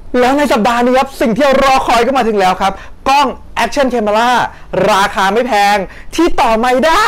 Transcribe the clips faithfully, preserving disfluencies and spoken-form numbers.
แล้วในสัปดาห์นี้ครับสิ่งที่เรารอคอยก็มาถึงแล้วครับกล้อง Action Camera ราคาไม่แพงที่ต่อไมค์ได้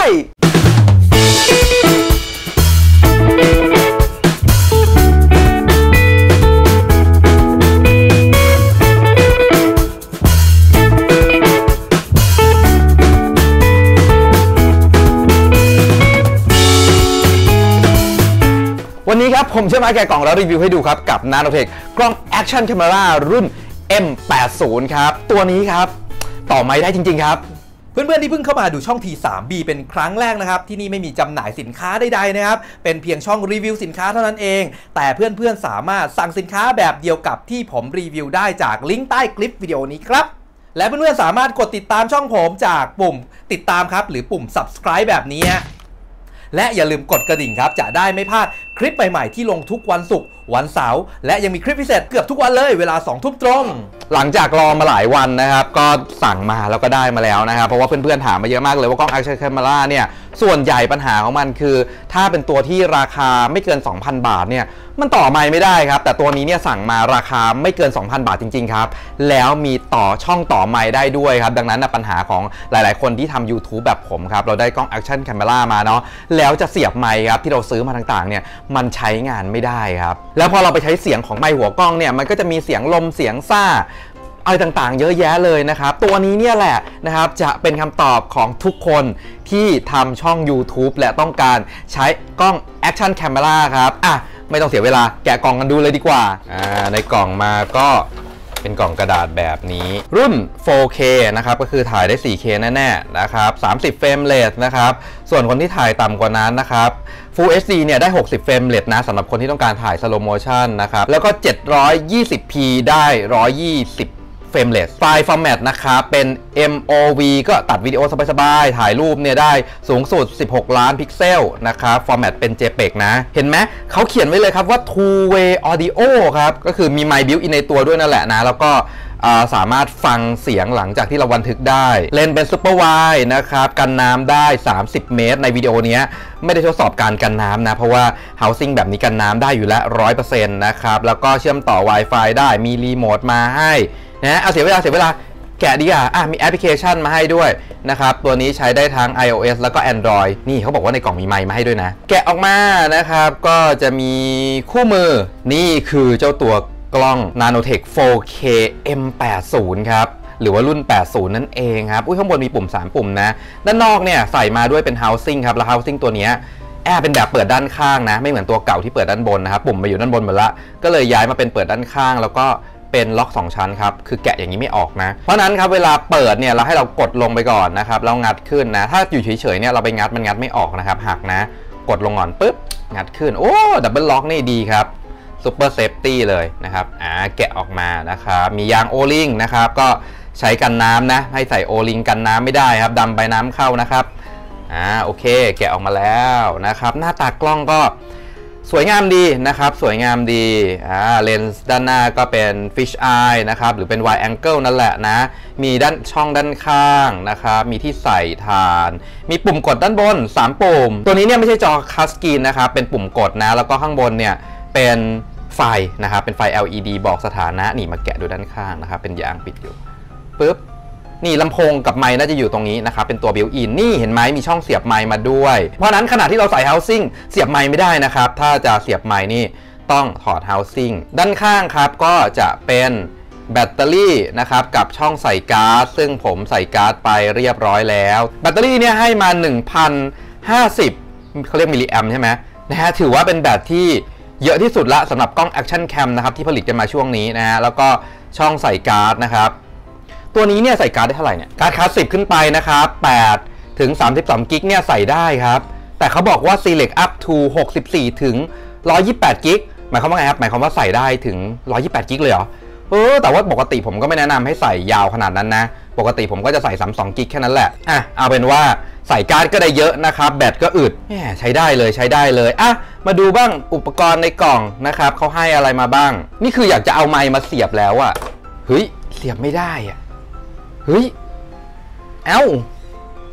วันนี้ครับผมจะมาแกะกล่องแล้วรีวิวให้ดูครับกับ Nanotech กล้อง Action Camera รุ่น เอ็ม แปดสิบ ครับตัวนี้ครับต่อไมค์ได้จริงๆครับเพื่อนๆที่เพิ่งเข้ามาดูช่อง ที ทรี บี เป็นครั้งแรกนะครับที่นี่ไม่มีจำหน่ายสินค้าใดๆนะครับเป็นเพียงช่องรีวิวสินค้าเท่านั้นเองแต่เพื่อนๆสามารถสั่งสินค้าแบบเดียวกับที่ผมรีวิวได้จากลิงก์ใต้คลิปวิดีโอนี้ครับและเพื่อนๆสามารถกดติดตามช่องผมจากปุ่มติดตามครับหรือปุ่ม Subscribe แบบนี้และอย่าลืมกดกระดิ่งครับจะได้ไม่พลาดคลิปใหม่ๆที่ลงทุกวันศุกร์วันเสาร์และยังมีคลิปพิเศษเกือบทุกวันเลยเวลาสองทุ่มตรงหลังจากรอมาหลายวันนะครับก็สั่งมาแล้วก็ได้มาแล้วนะครับเพราะว่าเพื่อนๆถามมาเยอะมากเลยว่ากล้อง Action Camera เนี่ยส่วนใหญ่ปัญหาของมันคือถ้าเป็นตัวที่ราคาไม่เกิน สองพัน บาทเนี่ยมันต่อไมค์ไม่ได้ครับแต่ตัวนี้เนี่ยสั่งมาราคาไม่เกิน สองพัน บาทจริงๆครับแล้วมีต่อช่องต่อไมค์ได้ด้วยครับดังนั้นนะปัญหาของหลายๆคนที่ทำ YouTube แบบผมครับเราได้กล้อง Action Camera มาเนาะแล้วจะเสียบไมค์ครับที่เราซื้อมาต่างๆเนี่ยมันใช้งานไม่ได้ครับแล้วพอเราไปใช้เสียงของไมค์หัวกล้องเนี่ยมันก็จะมีเสียงลมเสียงซ่าอะไรต่างๆเยอะแยะเลยนะครับตัวนี้เนี่ยแหละนะครับจะเป็นคำตอบของทุกคนที่ทำช่อง YouTube และต้องการใช้กล้อง Action Camera ครับอ่ะไม่ต้องเสียเวลาแกะกล่องกันดูเลยดีกว่าอ่าในกล่องมาก็เป็นกล่องกระดาษแบบนี้รุ่น โฟร์เค นะครับก็คือถ่ายได้ โฟร์เค แน่ๆนะครับสามสิบเฟรมเรทนะครับส่วนคนที่ถ่ายต่ำกว่านั้นนะครับ Full เอช ดี เนี่ยได้หกสิบเฟรมเรทนะสำหรับคนที่ต้องการถ่าย Slow Motion นะครับแล้วก็ เจ็ดร้อยยี่สิบพี ได้หนึ่งร้อยยี่สิบเฟรมเรทไฟล์ฟอร์แมตนะครับเป็น เอ็ม โอ วี ก็ตัดวิดีโอสบายๆถ่ายรูปเนี่ยได้สูงสุดสิบหกล้านพิกเซลนะครับฟอร์แมตเป็น เจ พี อี จี นะเห็นไหมเขาเขียนไว้เลยครับว่า two way audio ครับก็คือมีไมค์บิวอินในตัวด้วยนั่นแหละนะแล้วก็สามารถฟังเสียงหลังจากที่เราบันทึกได้เลนส์เป็นซูเปอร์ไวด์นะครับกันน้ำได้สามสิบเมตรในวิดีโอนี้ไม่ได้ทดสอบการกันน้ำนะเพราะว่า housing แบบนี้กันน้ำได้อยู่แล้ว ร้อยเปอร์เซ็นต์ นะครับแล้วก็เชื่อมต่อ Wi-Fi ได้มีรีโมทมาให้นะเอาเสียเวลาเสียเวลาแกะดีอ่ะอ่ะมีแอปพลิเคชันมาให้ด้วยนะครับตัวนี้ใช้ได้ทั้ง iOS แล้วก็ Android นี่เขาบอกว่าในกล่องมีไมค์มาให้ด้วยนะแกะออกมานะครับก็จะมีคู่มือนี่คือเจ้าตัวกล้อง Nanotech โฟร์เค เอ็ม แปดสิบ ครับหรือว่ารุ่นแปดสิบนั่นเองครับอุ้ยข้างบนมีปุ่มสามปุ่มนะด้านนอกเนี่ยใส่มาด้วยเป็น housing ครับแล้ว housing ตัวนี้แอร์เป็นแบบเปิดด้านข้างนะไม่เหมือนตัวเก่าที่เปิดด้านบนนะครับปุ่มมาอยู่ด้านบนหมดละก็เลยย้ายมาเป็นเปิดด้านข้างแล้วก็เป็นล็อกสองชั้นครับคือแกะอย่างนี้ไม่ออกนะเพราะนั้นครับเวลาเปิดเนี่ยเราให้เรากดลงไปก่อนนะครับแล้วงัดขึ้นนะถ้าอยู่เฉยๆเนี่ยเราไปงัดมันงัดไม่ออกนะครับหักนะกดลงก่อนปุ๊บงัดขึ้นโอ้ดับเบิลล็อกนี่ดีครับซูเปอร์เซฟตี้เลยนะครับอ่าแกะออกมานะครับมียางโอลิงนะครับก็ใช้กันน้ำนะให้ใส่โอลิงกันน้ำไม่ได้ครับดำไปน้ำเข้านะครับอ่าโอเคแกะออกมาแล้วนะครับหน้าตากล้องก็สวยงามดีนะครับสวยงามดีอ่าเลนส์ด้านหน้าก็เป็น fish eye นะครับหรือเป็น wide angle นั่นแหละนะมีด้านช่องด้านข้างนะครับมีที่ใส่ฐานมีปุ่มกดด้านบนสามปุ่มตัวนี้เนี่ยไม่ใช่จอคัสสกรีนนะครับเป็นปุ่มกดนะแล้วก็ข้างบนเนี่ยเป็นไฟนะครับเป็นไฟ แอล อี ดี บอกสถานะนี่มาแกะดูด้านข้างนะครับเป็นยางปิดอยู่ปึ๊บนี่ลำโพงกับไมค์น่าจะอยู่ตรงนี้นะครับเป็นตัวบิวอินนี่เห็นไหมมีช่องเสียบไมค์มาด้วยเพราะนั้นขณะที่เราใส่ housing เสียบไมค์ไม่ได้นะครับถ้าจะเสียบไมค์นี่ต้องถอด housing ด้านข้างครับก็จะเป็นแบตเตอรี่นะครับกับช่องใส่การ์ดซึ่งผมใส่การ์ดไปเรียบร้อยแล้วแบตเตอรี่เนี่ยให้มา หนึ่งพันห้าสิบ เขาเรียกมิลลิแอมใช่ไหมนะฮะถือว่าเป็นแบตที่เยอะที่สุดละสำหรับกล้อง Action Cam นะครับที่ผลิตกันมาช่วงนี้นะฮะแล้วก็ช่องใส่การ์ดนะครับตัวนี้เนี่ยใส่การ์ดได้เท่าไหร่เนี่ยการ์ดคลาสสิกขึ้นไปนะครับแปดถึงสามสิบสองกิกเนี่ยใส่ได้ครับแต่เขาบอกว่า select up to หกสิบสี่ถึงหนึ่งร้อยยี่สิบแปดกิกหมายความว่าไงครับหมายความว่าใส่ได้ถึงหนึ่งร้อยยี่สิบแปดกิกเลยเหรอเออแต่ว่าปกติผมก็ไม่แนะนำให้ใส่ยาวขนาดนั้นนะปกติผมก็จะใส่สามสิบสองกิกแค่นั้นแหละอ่ะเอาเป็นว่าใส่การ์ดก็ได้เยอะนะครับแบตก็อึดใช้ได้เลยใช้ได้เลยอ่ะมาดูบ้างอุปกรณ์ในกล่องนะครับเขาให้อะไรมาบ้างนี่คืออยากจะเอาไมค์มาเสียบแล้วอะเฮ้ยเสียบไม่ได้อะเฮ้ยเอ้า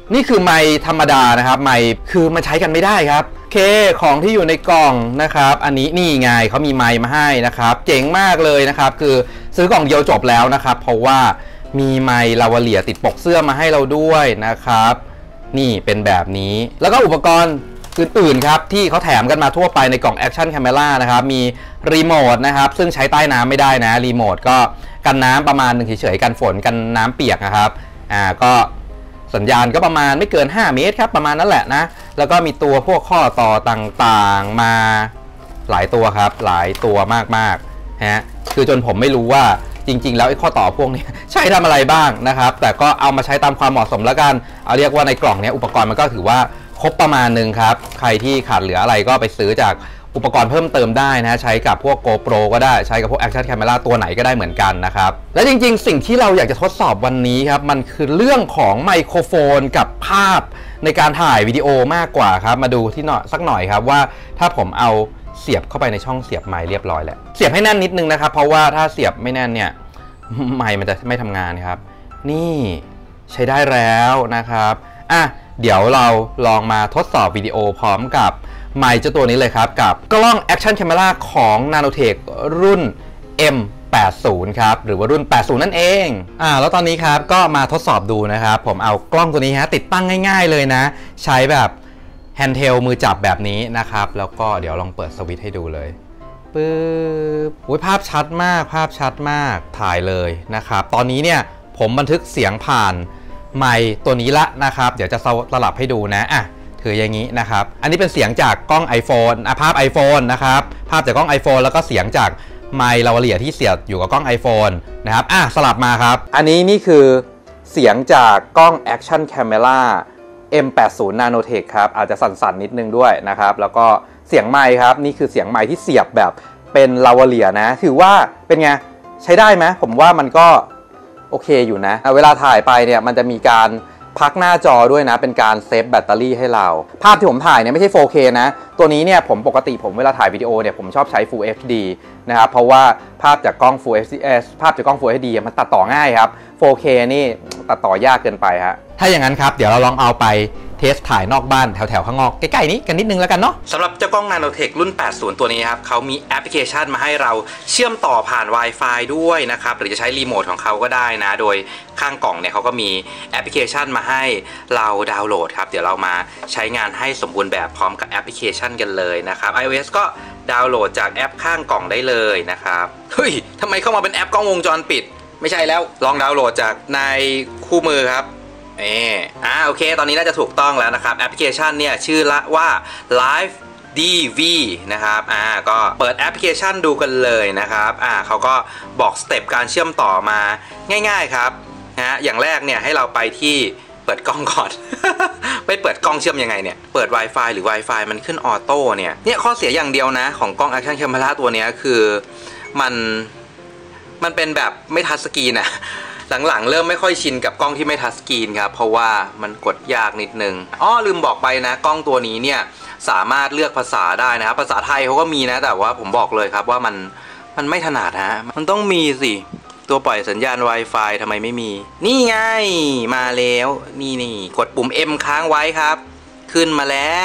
นี่คือไมค์ธรรมดานะครับไมค์คือมันใช้กันไม่ได้ครับโอเคของที่อยู่ในกล่องนะครับอันนี้นี่ไงเขามีไมค์มาให้นะครับเจ๋งมากเลยนะครับคือซื้อกล่องเดียวจบแล้วนะครับเพราะว่ามีไมค์ลาวาเลียติดปกเสื้อมาให้เราด้วยนะครับนี่เป็นแบบนี้แล้วก็อุปกรณ์อื่นๆครับที่เขาแถมกันมาทั่วไปในกล่อง Action Camera นะครับมีรีโมทนะครับซึ่งใช้ใต้น้ำไม่ได้นะรีโมทก็กันน้ำประมาณหนึ่งเฉยๆกันฝนกันน้ำเปียกนะครับอ่าก็สัญญาณก็ประมาณไม่เกินห้าเมตรครับประมาณนั้นแหละนะแล้วก็มีตัวพวกข้อต่อต่างๆมาหลายตัวครับหลายตัวมากๆฮะคือจนผมไม่รู้ว่าจริงๆแล้วไอ้ข้อต่อพวกนี้ใช้ทำอะไรบ้างนะครับแต่ก็เอามาใช้ตามความเหมาะสมแล้วกันเอาเรียกว่าในกล่องนี้อุปกรณ์มันก็ถือว่าครบประมาณหนึ่งครับใครที่ขาดเหลืออะไรก็ไปซื้อจากอุปกรณ์เพิ่มเติมได้นะใช้กับพวก GoPro ก็ได้ใช้กับพวก Action Camera ตัวไหนก็ได้เหมือนกันนะครับและจริงๆสิ่งที่เราอยากจะทดสอบวันนี้ครับมันคือเรื่องของไมโครโฟนกับภาพในการถ่ายวิดีโอมากกว่าครับมาดูที่หน่อยสักหน่อยครับว่าถ้าผมเอาเสียบเข้าไปในช่องเสียบไมค์เรียบร้อยแล้วเสียบให้แน่นนิดนึงนะครับเพราะว่าถ้าเสียบไม่แน่นเนี่ยไมค์มันจะไม่ทำงานครับนี่ใช้ได้แล้วนะครับอ่ะเดี๋ยวเราลองมาทดสอบวิดีโอพร้อมกับไมค์เจ้าตัวนี้เลยครับกับกล้อง Action Camera ของ Nanotech รุ่น เอ็ม แปดสิบ ครับหรือว่ารุ่นแปดสิบนั่นเองอ่าแล้วตอนนี้ครับก็มาทดสอบดูนะครับผมเอากล้องตัวนี้ฮะติดตั้งง่ายๆเลยนะใช้แบบแฮนด์เฮลมือจับแบบนี้นะครับแล้วก็เดี๋ยวลองเปิดสวิตช์ให้ดูเลยปึ๊บอุ้ยภาพชัดมากภาพชัดมากถ่ายเลยนะครับตอนนี้เนี่ยผมบันทึกเสียงผ่านไมค์ตัวนี้ละนะครับเดี๋ยวจะสลับให้ดูนะอ่ะถืออย่างนี้นะครับอันนี้เป็นเสียงจากกล้อง iPhone อ่ะภาพ iPhone นะครับภาพจากกล้อง iPhone แล้วก็เสียงจากไมค์ลาวาเลียที่เสียบอยู่กับกล้อง iPhone นะครับอ่ะสลับมาครับอันนี้นี่คือเสียงจากกล้อง Action Camera เอ็ม แปดสิบ Nanotech ครับอาจจะสั่นๆนิดนึงด้วยนะครับแล้วก็เสียงไมค์ครับนี่คือเสียงไมค์ที่เสียบแบบเป็นลาวาเลียนะถือว่าเป็นไงใช้ได้ไหมผมว่ามันก็โอเคอยู่นะเวลาถ่ายไปเนี่ยมันจะมีการพักหน้าจอด้วยนะเป็นการเซฟแบตเตอรี่ให้เราภาพที่ผมถ่ายเนี่ยไม่ใช่ โฟร์เค นะตัวนี้เนี่ยผมปกติผมเวลาถ่ายวิดีโอเนี่ยผมชอบใช้ Full เอช ดี นะครับเพราะว่าภาพจากกล้อง Full เอช ดี ภาพจากกล้อง Full เอช ดี มันตัดต่อง่ายครับ โฟร์เค นี่ตัดต่อยากเกินไปฮะถ้าอย่างนั้นครับเดี๋ยวเราลองเอาไปเทสถ่ายนอกบ้านแถวๆข้างนอกใกล้ๆนี้กันนิดนึงแล้วกันเนาะสำหรับเจ้ากล้อง Nanotech รุ่น แปดสิบ ตัวนี้ครับเขามีแอปพลิเคชันมาให้เราเชื่อมต่อผ่าน Wi-Fi ด้วยนะครับหรือจะใช้รีโมทของเขาก็ได้นะโดยข้างกล่องเนี่ยเขาก็มีแอปพลิเคชันมาให้เราดาวน์โหลดครับเดี๋ยวเรามาใช้งานให้สมบูรณ์แบบพร้อมกับแอปพลิเคชันกันเลยนะครับ iOS ก็ดาวน์โหลดจากแอปข้างกล่องได้เลยนะครับเฮ้ยทำไมเข้ามาเป็นแอปกล้องวงจรปิดไม่ใช่แล้วลองดาวน์โหลดจากในคู่มือครับเอออ่าโอเคตอนนี้น่าจะถูกต้องแล้วนะครับแอปพลิเคชันเนี่ยชื่อละว่า Live ดี วี นะครับอ่าก็เปิดแอปพลิเคชันดูกันเลยนะครับอ่าเขาก็บอกสเต็ปการเชื่อมต่อมาง่ายๆครับนะอย่างแรกเนี่ยให้เราไปที่เปิดกล้องก่อน ไปเปิดกล้องเชื่อมยังไงเนี่ยเปิด Wi-Fi หรือ Wi-Fi มันขึ้นออโต้เนี่ยเนี่ยข้อเสียอย่างเดียวนะของกล้อง Action Camera ตัวนี้คือมันมันเป็นแบบไม่ทัชสกรีนอะหลังๆเริ่มไม่ค่อยชินกับกล้องที่ไม่ทัชสกรีนครับเพราะว่ามันกดยากนิดนึงอ้อลืมบอกไปนะกล้องตัวนี้เนี่ยสามารถเลือกภาษาได้นะครับภาษาไทยเขาก็มีนะแต่ว่าผมบอกเลยครับว่ามันมันไม่ถนัดฮะมันต้องมีสิตัวปล่อยสัญญาณ Wi-Fi ทำไมไม่มีนี่ไงมาแล้วนี่นี่กดปุ่ม M ค้างไว้ครับขึ้นมาแล้ว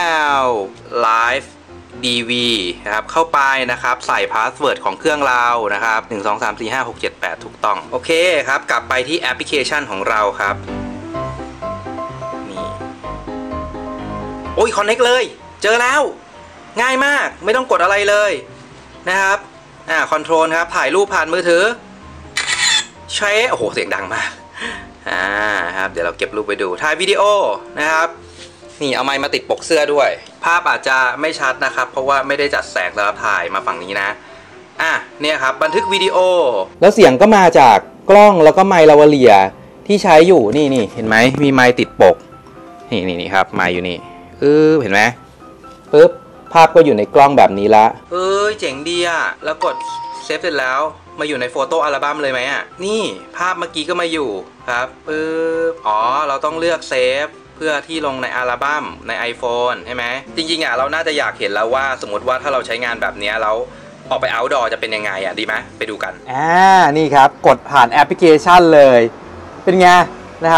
Live ดี วี นะครับเข้าไปนะครับใส่พาสเวิร์ดของเครื่องเรานะครับหนึ่ง สอง สาม สี่ ห้า หก เจ็ด แปดถูกต้องโอเคครับกลับไปที่แอปพลิเคชันของเราครับนี่โอ้ยคอนเนคเลยเจอแล้วง่ายมากไม่ต้องกดอะไรเลยนะครับอ่าคอนโทรลครับถ่ายรูปผ่านมือถือใช้โอ้โหเสียงดังมากอ่าครับเดี๋ยวเราเก็บรูปไปดูถ่ายวิดีโอนะครับนี่เอาไมค์มาติดปกเสื้อด้วยภาพอาจจะไม่ชัดนะครับเพราะว่าไม่ได้จัดแสงสำหรับถ่ายมาฝั่งนี้นะอ่ะเนี่ยครับบันทึกวิดีโอแล้วเสียงก็มาจากกล้องแล้วก็ไมค์ลาวาเลียที่ใช้อยู่นี่นี่เห็นไหมมีไมค์ติดปกนี่นี่นี่ครับไมค์อยู่นี่เออเห็นไหมปึ๊บภาพก็อยู่ในกล้องแบบนี้ละเอ้ยเจ๋งดีอ่ะแล้วกดเซฟเสร็จแล้วมาอยู่ในโฟโต้อัลบั้มเลยไหมอ่ะนี่ภาพเมื่อกี้ก็มาอยู่ครับปึ๊บอ๋อเราต้องเลือกเซฟเพื่อที่ลงในอัลบั้มใน iPhone ใช่ไหมจริงๆอ่ะเราน่าจะอยากเห็นแล้วว่าสมมติว่าถ้าเราใช้งานแบบนี้แล้วออกไป outdoor จะเป็นยังไงอ่ะดีไหมไปดูกันอ่านี่ครับกดผ่านแอปพลิเคชันเลยเป็นไงนะครับ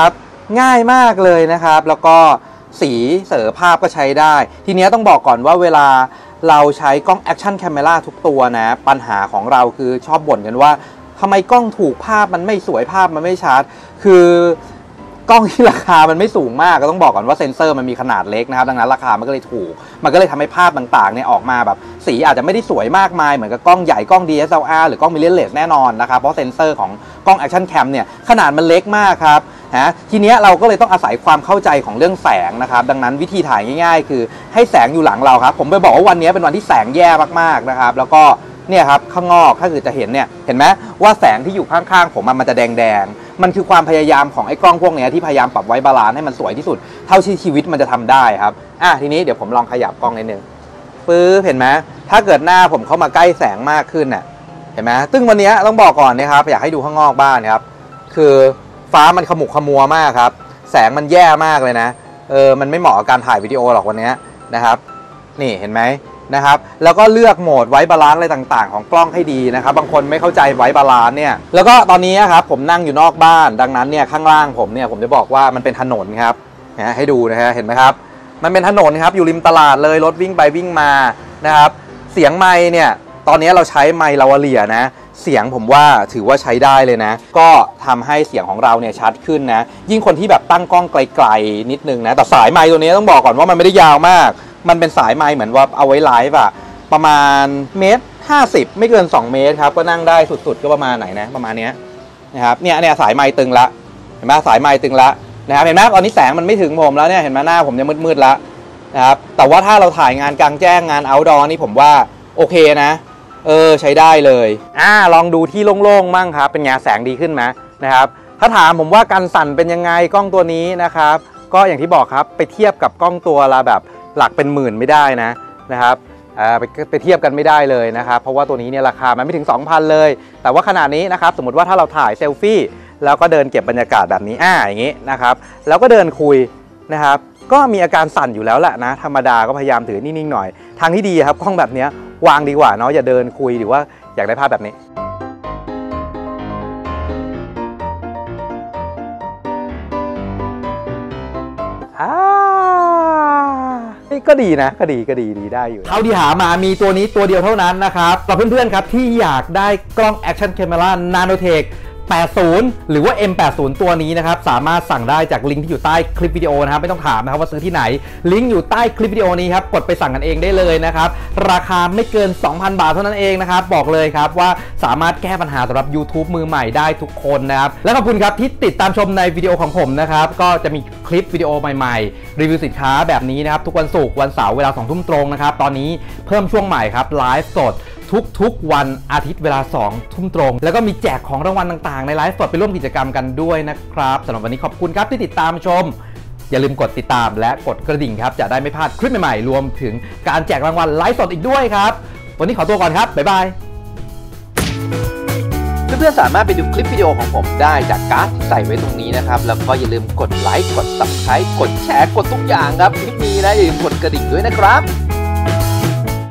ง่ายมากเลยนะครับแล้วก็สีเสริมภาพก็ใช้ได้ทีนี้ต้องบอกก่อนว่าเวลาเราใช้กล้องแอคชั่นแคมเมราทุกตัวนะปัญหาของเราคือชอบบ่นกันว่าทำไมกล้องถูกภาพมันไม่สวยภาพมันไม่ชัดคือกล้องที่ราคามันไม่สูงมากก็ต้องบอกก่อนว่าเซ็นเซอร์มันมีขนาดเล็กนะครับดังนั้นราคามันก็เลยถูกมันก็เลยทำให้ภาพต่างๆเนี่ยออกมาแบบสีอาจจะไม่ได้สวยมากมายเหมือนกับกล้องใหญ่กล้อง ดี เอส แอล อาร์ หรือกล้อง mirrorless แน่นอนนะครับเพราะเซ็นเซอร์ของกล้องแอคชั่นแคมเนี่ยขนาดมันเล็กมากครับนะทีนี้เราก็เลยต้องอาศัยความเข้าใจของเรื่องแสงนะครับดังนั้นวิธีถ่ายง่ายๆคือให้แสงอยู่หลังเราครับผมไปบอกว่าวันนี้เป็นวันที่แสงแย่มากๆนะครับแล้วก็เนี่ยครับข้างนอกถ้าเกิดจะเห็นเนี่ยเห็นไหมว่าแสงที่อยู่ข้างๆผมมันจะแดงๆมันคือความพยายามของไอ้กล้องพวกนี้ที่พยายามปรับไว้บาลานซ์ให้มันสวยที่สุดเท่าที่ชีวิตมันจะทำได้ครับอ่ะทีนี้เดี๋ยวผมลองขยับกล้องนิดนึงปึ๊บเห็นไหมถ้าเกิดหน้าผมเข้ามาใกล้แสงมากขึ้นเนี่ยเห็นไหมซึ่งวันนี้ต้องบอกก่อนนะครับอยากให้ดูข้างนอกบ้านครับคือฟ้ามันขมุกขมัวมากครับแสงมันแย่มากเลยนะเออมันไม่เหมาะกับการถ่ายวิดีโอหรอกวันนี้นะครับนี่เห็นไหมนะครับแล้วก็เลือกโหมดไว้บาลานซ์อะไรต่างๆของกล้องให้ดีนะครับบางคนไม่เข้าใจไว้บาลานซ์เนี่ยแล้วก็ตอนนี้ครับผมนั่งอยู่นอกบ้านดังนั้นเนี่ยข้างล่างผมเนี่ยผมจะบอกว่ามันเป็นถนนครับนะให้ดูนะฮะเห็นไหมครับมันเป็นถนนครับอยู่ริมตลาดเลยรถวิ่งไปวิ่งมานะครับเสียงไมค์เนี่ยตอนนี้เราใช้ไมค์ลาวาเลียนะเสียงผมว่าถือว่าใช้ได้เลยนะก็ทำให้เสียงของเราเนี่ยชัดขึ้นนะยิ่งคนที่แบบตั้งกล้องไกลๆนิดนึงนะแต่สายไมค์ตัวนี้ต้องบอกก่อนว่ามันไม่ได้ยาวมากมันเป็นสายไมค์เหมือนว่าเอาไว้ไลฟ์อะประมาณเมตรห้าสิบไม่เกินสองเมตรครับก็นั่งได้สุดๆก็ประมาณไหนนะประมาณนี้นะครับเนี่ยเนี่ยสายไมค์ตึงละเห็นไหมสายไมค์ตึงละนะครับเห็นไหมตอนนี้แสงมันไม่ถึงผมแล้วเนี่ยเห็นไหมหน้าผมจะมืดๆแล้วนะครับแต่ว่าถ้าเราถ่ายงานกลางแจ้งงานเอาท์ดอร์นี่ผมว่าโอเคนะเออใช้ได้เลยอ่าลองดูที่โล่งๆมั่งครับเป็นไงแสงดีขึ้นไหมนะครับถ้าถามผมว่าการสั่นเป็นยังไงกล้องตัวนี้นะครับก็อย่างที่บอกครับไปเทียบกับกล้องตัวละแบบหลักเป็นหมื่นไม่ได้นะนะครับไปไปเทียบกันไม่ได้เลยนะครับเพราะว่าตัวนี้เนี่ยราคามันไม่ถึง สองพัน เลยแต่ว่าขนาดนี้นะครับสมมติว่าถ้าเราถ่ายเซลฟี่แล้วก็เดินเก็บบรรยากาศแบบนี้อ่าอย่างนี้นะครับแล้วก็เดินคุยนะครับก็มีอาการสั่นอยู่แล้วแหละนะธรรมดาก็พยายามถือนิ่งๆหน่อยทางที่ดีครับกล้องแบบนี้วางดีกว่าเนาะอย่าเดินคุยหรือว่าอยากได้ภาพแบบนี้อ่าก็ดีนะก็ดีก็ดีดีได้อยู่เท่าที่หามามีตัวนี้ตัวเดียวเท่านั้นนะครับสำหรับเพื่อนๆครับที่อยากได้กล้อง Action Camera Nanotech แปดสิบ หรือว่า เอ็ม แปดสิบ ตัวนี้นะครับสามารถสั่งได้จากลิงก์ที่อยู่ใต้คลิปวิดีโอนะครับไม่ต้องถามนะครับว่าซื้อที่ไหนลิงก์อยู่ใต้คลิปวิดีโอนี้ครับกดไปสั่งกันเองได้เลยนะครับราคาไม่เกิน สองพัน บาทเท่านั้นเองนะครับบอกเลยครับว่าสามารถแก้ปัญหาสำหรับ YouTube มือใหม่ได้ทุกคนนะครับและขอบคุณครับที่ติดตามชมในวิดีโอของผมนะครับก็จะมีคลิปวิดีโอใหม่ๆรีวิวสินค้าแบบนี้นะครับทุกวันศุกร์วันเสาร์เวลา สองทุ่มตรงนะครับตอนนี้เพิ่มช่วงใหม่ครับไลฟ์สดทุกๆวันอาทิตย์เวลาสองทุ่มตรงแล้วก็มีแจกของรางวัลต่างๆในไลฟ์สดไปร่วมกิจกรรมกันด้วยนะครับสำหรับวันนี้ขอบคุณครับที่ติดตามชมอย่าลืมกดติดตามและกดกระดิ่งครับจะได้ไม่พลาดคลิปใหม่ๆรวมถึงการแจกรางวัลไลฟ์สดอีกด้วยครับวันนี้ขอตัวก่อนครับบ๊ายบายเพื่อนๆสามารถไปดูคลิปวิดีโอของผมได้จากการ์ดที่ใส่ไว้ตรงนี้นะครับแล้วก็อย่าลืมกดไลค์กด ซับสไครบ์ กดแชร์กดทุกอย่างครับคลิปนี้นะอย่าลืมกดกระดิ่งด้วยนะครับ